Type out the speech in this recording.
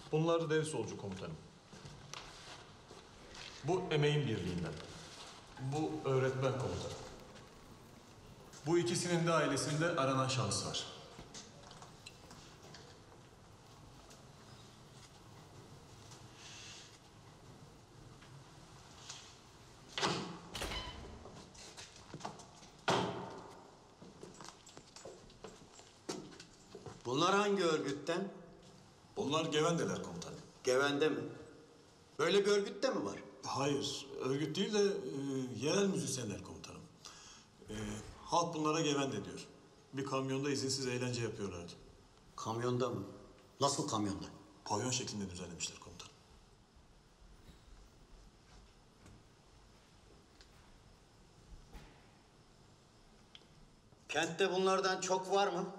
Bunlar dev solcu komutanım. Bu emeğin birliğinden. Bu öğretmen komutanı. Bu ikisinin de ailesinde aranan şahıs var. Bunlar hangi örgütten? Bunlar Gevendeler komutanım. Gevende mi? Böyle bir örgüt de mi var? Hayır, örgüt değil de yerel müzisyenler komutanım. Halk bunlara Gevende diyor. Bir kamyonda izinsiz eğlence yapıyorlardı. Kamyonda mı? Nasıl kamyonda? Pavyon şeklinde düzenlemişler komutanım. Kentte bunlardan çok var mı?